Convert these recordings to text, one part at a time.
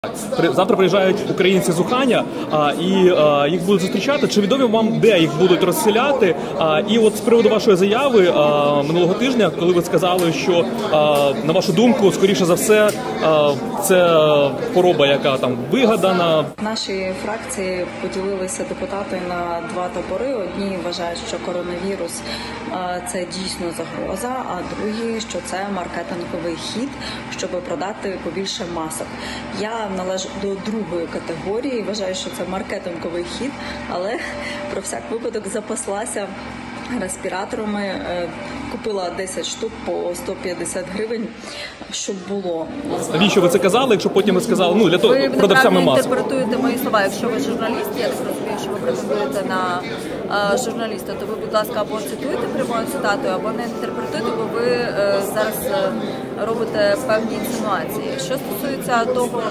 Завтра приїжджають українці з Уханя, і їх будуть зустрічати. Чи відомо вам, де їх будуть розселяти? І от з приводу вашої заяви минулого тижня, коли ви сказали, що, на вашу думку, скоріше за все, це хвороба, яка там вигадана. В нашій фракції поділилися депутати на два табори. Одні вважають, що коронавірус – це дійсно загроза, а другі, що це маркетинговий хід, щоб продати побільше масок. Я належу до другої категорії, вважаю, що це маркетинговий хід, але про всяк випадок запаслася респіраторами, купила 10 штук по 150 гривень, щоб було. Навіщо ви це казали, якщо потім ви сказали, для того, продавцями масок? Ви інтерпретуєте мої слова, якщо ви журналіст, я так розумію, що ви претендуєте на журналіста, то ви, будь ласка, або цитуєте прямою цитатою, або не інтерпретуєте, бо ви зараз робите певні інсинуації. Що стосується того,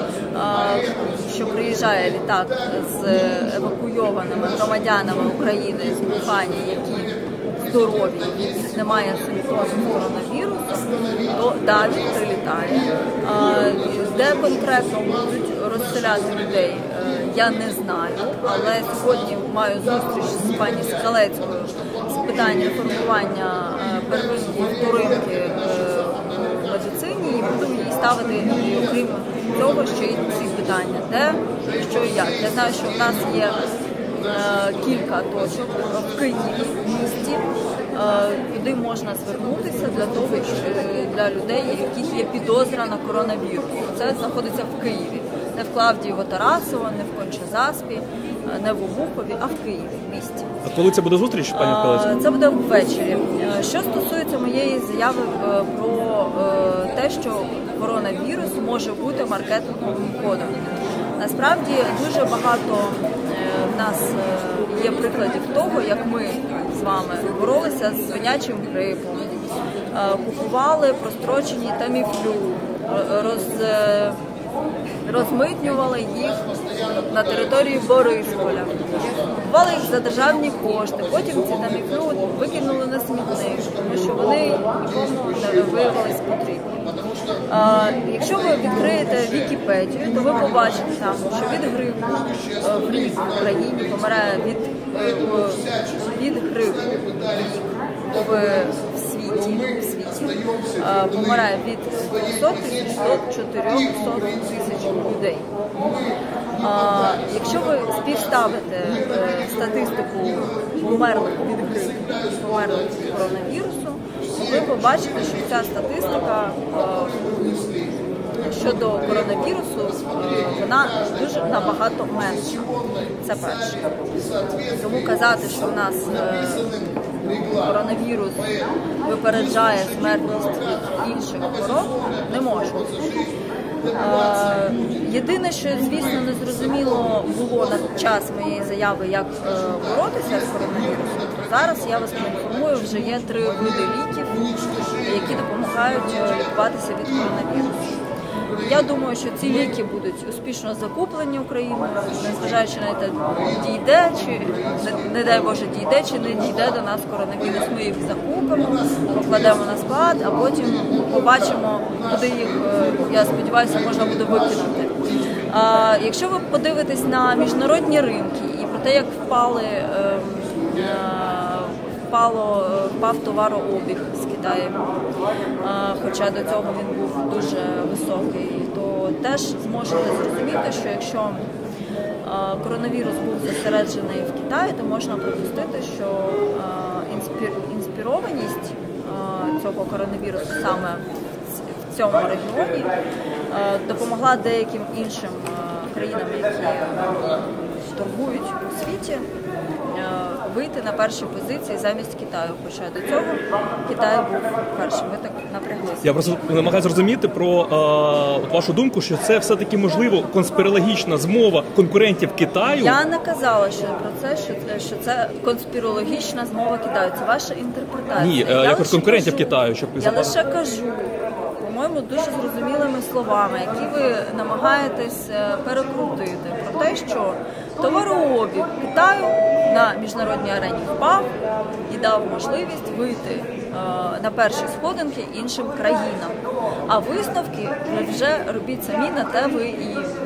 що приїжджає літак з евакуйованими громадянами України з Ухані, які здорові, немає симптомів коронавірусу, то далі прилітає. Де конкретно будуть розселяти людей, я не знаю, але сьогодні маю зустріч з пані Скалецькою з питань реформування первинки, вторинки в медицині, і буду їй ставити, окрім цього, ще й ці питання, де, що і як. Я знаю, що в нас є кілька точок в Києві, в місті, куди можна звернутися для людей, яких є підозра на коронавірус. Це знаходиться в Києві. Не в Клавдієво-Тарасово, не в Конча-Заспі, не в Обухові, а в Києві, в місті. А коли це буде зустріч, пані Скалецька? Це буде ввечері. Що стосується моєї заяви про те, що коронавірус може бути маркетинговим кодом. Насправді дуже багато в нас є прикладів того, як ми з вами боролися з свинячим грипом, купували прострочені Таміфлю, розмитнювали їх на території Борисполя, купували їх за державні кошти, потім ці Таміфлю викинули на смітник, тому що вони нікому не виявилися потрібні. Якщо ви відкриєте Вікіпедію, то ви побачите там, що від грипу в рік в Україні помирає від грипу в світі помирає від 200 тисяч до 400 тисяч людей. Якщо ви співставите статистику померлих від грипу, померлих від коронавірусу, ви побачите, що ця статистика щодо коронавірусу, вона дуже набагато менша. Це перше. Тому казати, що в нас коронавірус випереджає смертність від інших хвороб, не можна. Єдине, що, звісно, незрозуміло було на час моєї заяви, як боротися з коронавірусом, то зараз я вас поінформую, вже є 3 види ліків, які допомагають лікуватися від коронавірусу. Я думаю, що ці ліки будуть успішно закуплені Україною, незважаючи на те, дійде, чи, не дай Боже, дійде, чи не дійде до нас коронавірус. Ми їх закупимо, покладемо на склад, а потім побачимо, куди їх, я сподіваюся, можна буде викинути. Якщо ви подивитесь на міжнародні ринки і про те, як впав товарообіг з Китаєм, хоча до цього він був дуже високий, то теж зможете зрозуміти, що якщо коронавірус був зосереджений в Китаї, то можна припустити, що інспірованість цього коронавірусу саме в цьому регіоні допомогла деяким іншим країнам, які торгують у світі, вийти на перші позиції замість Китаю. Хоча до цього Китай був першим. Ви так напряглися. Я просто намагаюся зрозуміти про вашу думку, що це все-таки, можливо, конспірологічна змова конкурентів Китаю. Я не казала про це, що це конспірологічна змова Китаю. Це ваша інтерпретація. Ні, якось конкурентів Китаю. Я лише кажу, по-моєму, дуже зрозумілими словами, які ви намагаєтесь перекрутити, про те, що товарообіг Китаю на міжнародній арені впав і дав можливість вийти на перші сходинки іншим країнам. А висновки вже робіть самі, на те ви і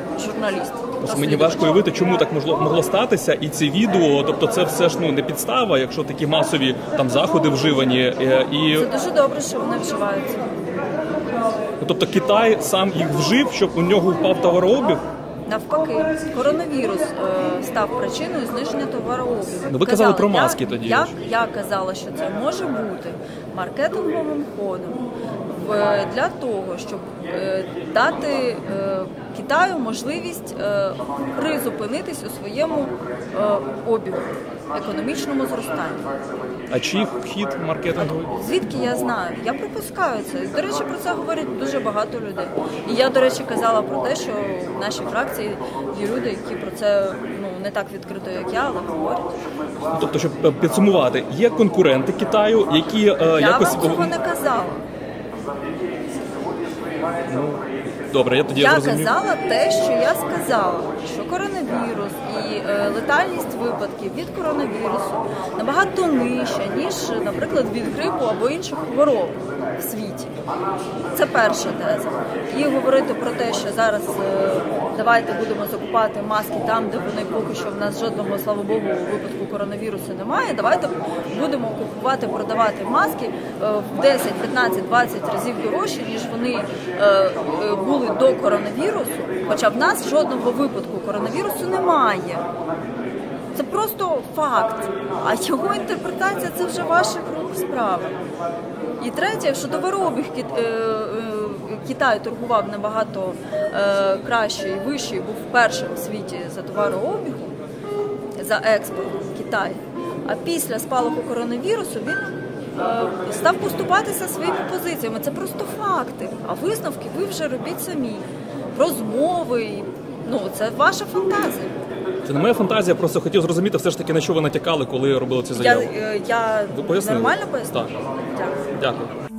журналіст. Мені важко уявити, чому так могло статися, і ці відео, тобто це все ж не підстава, якщо такі масові там заходи вживані. І це дуже добре, що вони вживаються. Тобто Китай сам їх вжив, щоб у нього впав товарообіг? Навпаки, коронавірус став причиною зниження товарообігу. Ви казали про маски тоді. Я казала, що це може бути маркетинговим ходом для того, щоб дати Китаю можливість призупинитись у своєму обігу, економічному зростанні. А чий хід маркетинговий? Звідки я знаю? Я припускаю це. До речі, про це говорять дуже багато людей. І я, до речі, казала про те, що в нашій фракції є люди, які про це не так відкрито, як я, але говорять. Тобто, щоб підсумувати, є конкуренти Китаю, які Я вам цього не казала. Добре, я тоді зрозумів. Я казала те, що я сказала, що коронавірус і летальність випадків від коронавірусу набагато нижча, ніж, наприклад, від грипу або інших хвороб в світі. Це перша теза. І говорити про те, що зараз давайте будемо закупати маски там, де вони поки що в нас жодного, слава Богу, випадку коронавірусу немає, давайте будемо купувати, продавати маски в 10, 15, 20 разів дорожче, ніж вони були до коронавірусу, хоча в нас жодного випадку коронавірусу немає. Це просто факт. А його інтерпретація – це вже ваших рук справа. І третє, що товарообіг Китай торгував набагато краще і вище, був першим в світі за товарообігом, за експортом Китай. А після спалаху коронавірусу він став поступатися своїми позиціями. Це просто факти. А висновки ви вже робіть самі. Розмови, це ваша фантазія. Це не моя фантазія, просто хотів зрозуміти все ж таки, на що ви натякали, коли робили ці заяви. Я ви пояснили? Нормально пояснила? Так. Дякую. Дякую.